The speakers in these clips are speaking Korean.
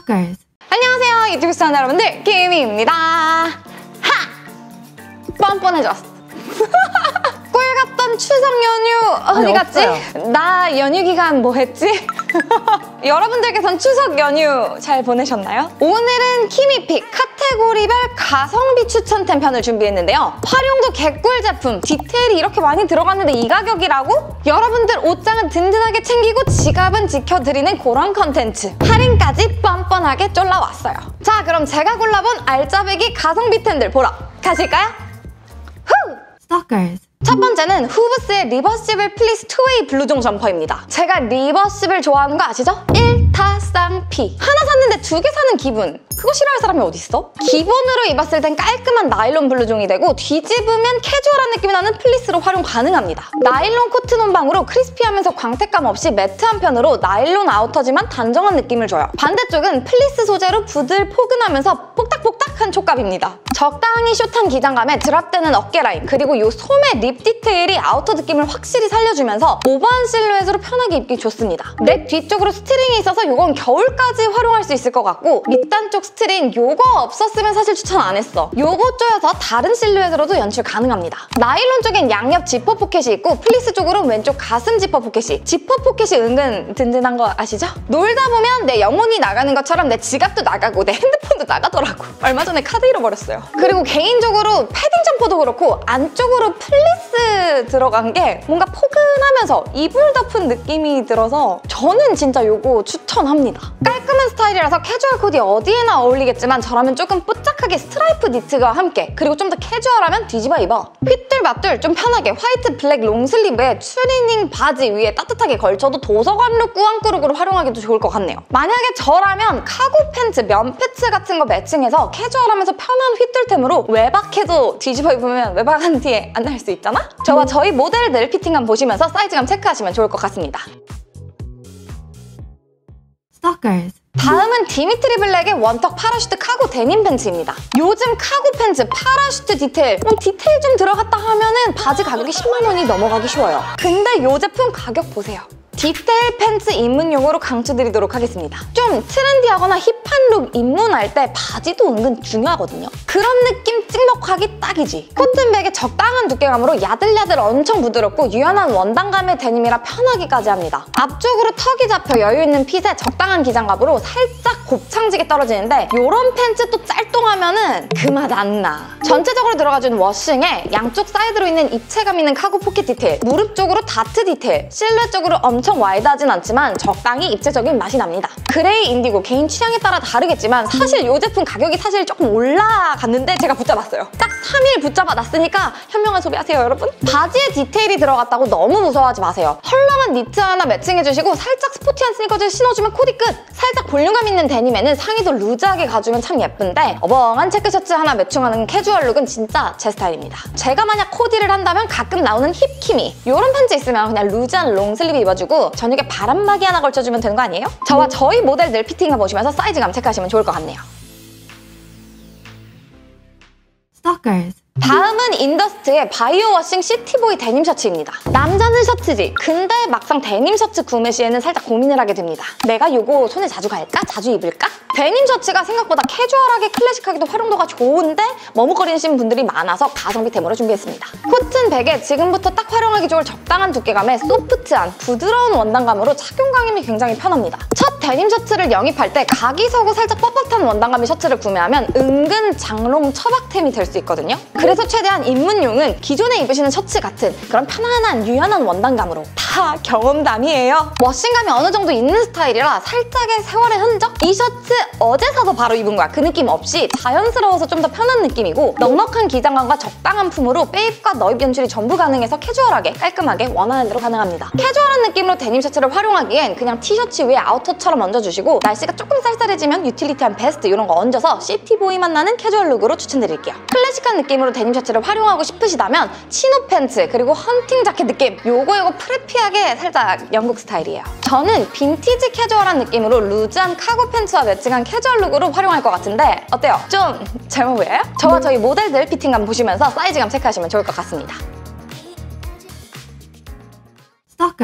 Stalkers. 안녕하세요, 유튜브 시청자 여러분들, 김희입니다. 하! 뻔뻔해졌어. 꿀 같던 추석 연휴 어디 갔지? 나 연휴 기간 뭐 했지? 여러분들께서는 추석 연휴 잘 보내셨나요? 오늘은 키미픽 카테고리별 가성비 추천템 편을 준비했는데요. 활용도 개꿀 제품, 디테일이 이렇게 많이 들어갔는데 이 가격이라고? 여러분들 옷장은 든든하게 챙기고 지갑은 지켜드리는 그런 컨텐츠. 할인까지 뻔뻔하게 쫄라왔어요. 자, 그럼 제가 골라본 알짜배기 가성비템들 보러 가실까요? 후! Stalkers. 첫 번째는 후브스의 리버시블 플리스 투웨이 블루종 점퍼입니다. 제가 리버시블 좋아하는 거 아시죠? 1타쌍피. 하나 샀는데 2개 사는 기분. 그거 싫어할 사람이 어딨어? 기본으로 입었을 땐 깔끔한 나일론 블루종이 되고 뒤집으면 캐주얼한 느낌이 나는 플리스로 활용 가능합니다. 나일론 코트 논방으로 크리스피하면서 광택감 없이 매트한 편으로 나일론 아우터지만 단정한 느낌을 줘요. 반대쪽은 플리스 소재로 부들 포근하면서 폭닥폭닥한 촉감입니다. 적당히 숏한 기장감에 드랍되는 어깨 라인, 그리고 요 소매 립 디테일이 아우터 느낌을 확실히 살려주면서 오버한 실루엣으로 편하게 입기 좋습니다. 넥 뒤쪽으로 스트링이 있어서 이건 겨울까지 활용할 수 있을 것 같고, 밑단 쪽 스트링 요거 없었으면 사실 추천 안 했어. 요거 조여서 다른 실루엣으로도 연출 가능합니다. 나일론 쪽엔 양옆 지퍼 포켓이 있고 플리스 쪽으로는 왼쪽 가슴 지퍼 포켓이. 지퍼 포켓이 은근 든든한 거 아시죠? 놀다 보면 내 영혼이 나가는 것처럼 내 지갑도 나가고 내 핸드폰도 나가더라고. 얼마 전에 카드 잃어버렸어요. 그리고 개인적으로 패딩 점퍼도 그렇고 안쪽으로 플리스 들어간 게 뭔가 포근하면서 이불 덮은 느낌이 들어서 저는 진짜 요거 추천합니다. 깔끔한 스타일이라서 캐주얼 코디 어디에나 어울리겠지만 저라면 조금 뽀짝하게 스트라이프 니트가 함께, 그리고 좀 더 캐주얼하면 뒤집어 입어. 핏줄맛줄 좀 편하게 화이트 블랙 롱슬리브에 추리닝 바지 위에 따뜻하게 걸쳐도 도서관룩 꾸안꾸룩으로 활용하기도 좋을 것 같네요. 만약에 저라면 카고 팬츠, 면 패치 같은 거 매칭해서 캐주얼하면서 편한 휘뚤템으로 외박해도 뒤집어 입으면 외박한 티에 안 날 수 있잖아? 저와 저희 모델들 피팅감 보시면서 사이즈감 체크하시면 좋을 것 같습니다. Stalkers. 다음은 디미트리 블랙의 원턱 파라슈트 카고 데님 팬츠입니다. 요즘 카고 팬츠 파라슈트 디테일, 디테일 좀 들어갔다 하면은 바지 가격이 10만 원이 넘어가기 쉬워요. 근데 요 제품 가격 보세요. 디테일 팬츠 입문용으로 강추드리도록 하겠습니다. 좀 트렌디하거나 힙한 룩 입문할 때 바지도 은근 중요하거든요. 그런 느낌 찍먹하기 딱이지. 코튼백에 적당한 두께감으로 야들야들 엄청 부드럽고 유연한 원단감의 데님이라 편하기까지 합니다. 앞쪽으로 턱이 잡혀 여유있는 핏에 적당한 기장감으로 살짝 곱창지게 떨어지는데 요런 팬츠 또 짤똥하면은 그 맛 안 나. 전체적으로 들어가준 워싱에 양쪽 사이드로 있는 입체감 있는 카고 포켓 디테일, 무릎 쪽으로 다트 디테일, 실루엣 쪽으로 엄청 와이드하진 않지만 적당히 입체적인 맛이 납니다. 그레이, 인디고 개인 취향에 따라 다르겠지만 사실 이 제품 가격이 사실 조금 올라갔는데 제가 붙잡았어요. 딱 3일 붙잡아 놨으니까 현명한 소비하세요, 여러분. 바지에 디테일이 들어갔다고 너무 무서워하지 마세요. 헐렁한 니트 하나 매칭해주시고 살짝 스포티한 스니커즈 신어주면 코디 끝! 살짝 볼륨감 있는 데님에는 상의도 루즈하게 가주면 참 예쁜데 어벙한 체크셔츠 하나 매칭하는 캐주얼 룩은 진짜 제 스타일입니다. 제가 만약 코디를 한다면 가끔 나오는 힙키미 이런 팬츠 있으면 그냥 루즈한 롱슬리브 입어주고 저녁에 바람막이 하나 걸쳐주면 되는 거 아니에요? 저와 저희 모델들 피팅을 보시면서 사이즈감 체크하시면 좋을 것 같네요. Stalkers. 다음은 인더스트의 바이오워싱 시티보이 데님 셔츠입니다. 남자는 셔츠지. 근데 막상 데님 셔츠 구매 시에는 살짝 고민을 하게 됩니다. 내가 요거 손에 자주 갈까? 자주 입을까? 데님 셔츠가 생각보다 캐주얼하게 클래식하게도 활용도가 좋은데 머뭇거리시는 분들이 많아서 가성비템으로 준비했습니다. 코튼 백에 지금부터 딱 활용하기 좋을 적당한 두께감에 소프트한 부드러운 원단감으로 착용감이 굉장히 편합니다. 첫 데님 셔츠를 영입할 때 각이 서고 살짝 뻣뻣한 원단감의 셔츠를 구매하면 은근 장롱 처박템이 될 수 있거든요. 그래서 최대한 입문용은 기존에 입으시는 셔츠 같은 그런 편안한 유연한 원단감으로. 다 경험담이에요. 워싱감이 어느 정도 있는 스타일이라 살짝의 세월의 흔적? 이 셔츠 어제 사서 바로 입은 거야. 그 느낌 없이 자연스러워서 좀 더 편한 느낌이고 넉넉한 기장감과 적당한 품으로 빼입과 너입 연출이 전부 가능해서 캐주얼하게 깔끔하게 원하는 대로 가능합니다. 캐주얼한 느낌으로 데님 셔츠를 활용하기엔 그냥 티셔츠 위에 아우터처럼 얹어주시고 날씨가 조금 쌀쌀해지면 유틸리티한 베스트 이런 거 얹어서 시티보이 맛 나는 캐주얼 룩으로 추천드릴게요. 클래식한 느낌으로 데님 셔츠를 활용하고 싶으시다면 치노 팬츠 그리고 헌팅 자켓 느낌 요거 프레피하게 살짝 영국 스타일이에요. 저는 빈티지 캐주얼한 느낌으로 루즈한 카고 팬츠와 매칭한 캐주얼 룩으로 활용할 것 같은데 어때요? 좀 젊어 보여요? 저와 저희 모델들 피팅감 보시면서 사이즈감 체크하시면 좋을 것 같습니다. Stalkers.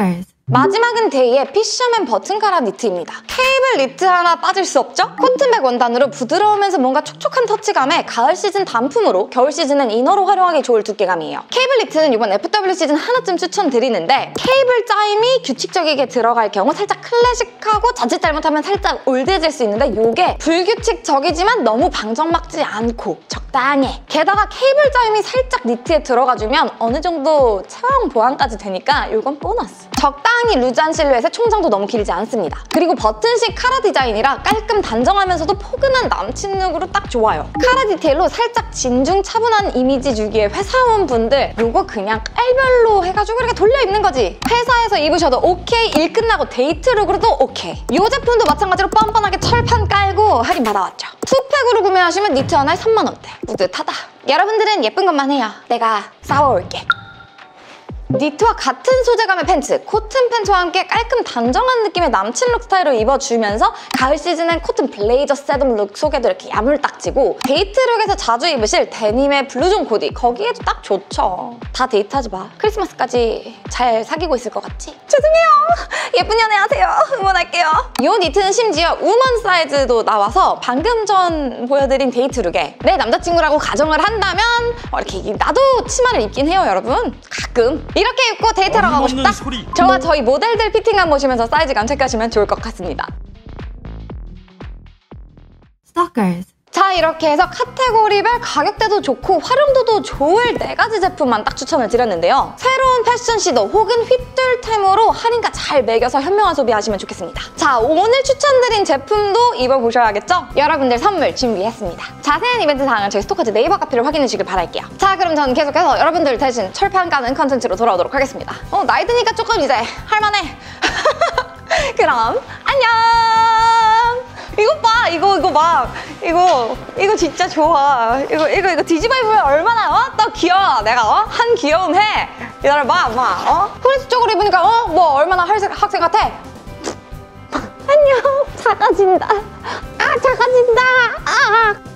마지막은 데이의 피셔맨 버튼 카라 니트입니다. 케이블 니트 하나 빠질 수 없죠? 코튼백 원단으로 부드러우면서 뭔가 촉촉한 터치감에 가을 시즌 단품으로 겨울 시즌엔 이너로 활용하기 좋을 두께감이에요. 케이블 니트는 이번 FW 시즌 하나쯤 추천드리는데 케이블 짜임이 규칙적이게 들어갈 경우 살짝 클래식하고 자칫 잘못하면 살짝 올드해질 수 있는데 이게 불규칙적이지만 너무 방정맞지 않고 적당해. 게다가 케이블 짜임이 살짝 니트에 들어가주면 어느 정도 체형 보완까지 되니까 이건 보너스. 적당히 루즈한 실루엣에 총장도 너무 길지 않습니다. 그리고 버튼식 카라 디자인이라 깔끔 단정하면서도 포근한 남친 룩으로 딱 좋아요. 카라 디테일로 살짝 진중 차분한 이미지 주기에 회사원분들 이거 그냥 깔별로 해가지고 이렇게 돌려 입는 거지. 회사에서 입으셔도 오케이, 일 끝나고 데이트 룩으로도 오케이. 이 제품도 마찬가지로 뻔뻔하게 철판 깔고 할인 받아왔죠. 투팩으로 구매하시면 니트 하나에 3만 원대. 뿌듯하다. 여러분들은 예쁜 것만 해요. 내가 싸워올게. 니트와 같은 소재감의 팬츠, 코튼 팬츠와 함께 깔끔 단정한 느낌의 남친 룩 스타일로 입어주면서 가을 시즌엔 코튼 블레이저 셋업 룩 속에도 이렇게 야물딱지고 데이트 룩에서 자주 입으실 데님의 블루존 코디 거기에도 딱 좋죠. 다 데이트하지 마. 크리스마스까지 잘 사귀고 있을 것 같지? 죄송해요. 예쁜 연애 하세요. 응원할게요. 이 니트는 심지어 우먼 사이즈도 나와서 방금 전 보여드린 데이트 룩에 내 남자친구라고 가정을 한다면 이렇게 나도 치마를 입긴 해요, 여러분. 가끔. 이렇게 입고 데이트하러 가고 싶다? 저와 저희 모델들 피팅감 보시면서 사이즈감 체크하시면 좋을 것 같습니다. Stalkers. 자, 이렇게 해서 카테고리별 가격대도 좋고 활용도도 좋을 4가지 제품만 딱 추천을 드렸는데요. 새로운 패션 시도 혹은 휘뚤템으로 할인가 잘 매겨서 현명한 소비하시면 좋겠습니다. 자, 오늘 추천드린 제품도 입어보셔야겠죠? 여러분들 선물 준비했습니다. 자세한 이벤트 사항은 저희 스토커즈 네이버 카페를 확인해 주길 바랄게요. 자, 그럼 저는 계속해서 여러분들 대신 철판 까는 컨텐츠로 돌아오도록 하겠습니다. 나이 드니까 조금 이제 할만해. 그럼 안녕! 이거 봐, 이거 봐. 이거 진짜 좋아. 이거 뒤집어 입으면 얼마나 또 귀여워. 내가 한 귀여움 해. 기다려봐, 엄마. 프린스 쪽으로 입으니까 뭐 얼마나 학생 같아? 안녕. 작아진다. 작아진다.